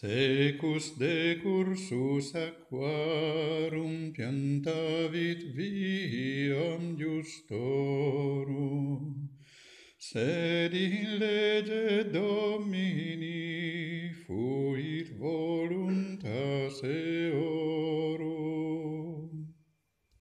Secus decursus aquarum piantavit viam justorum, sed in lege Domini fuit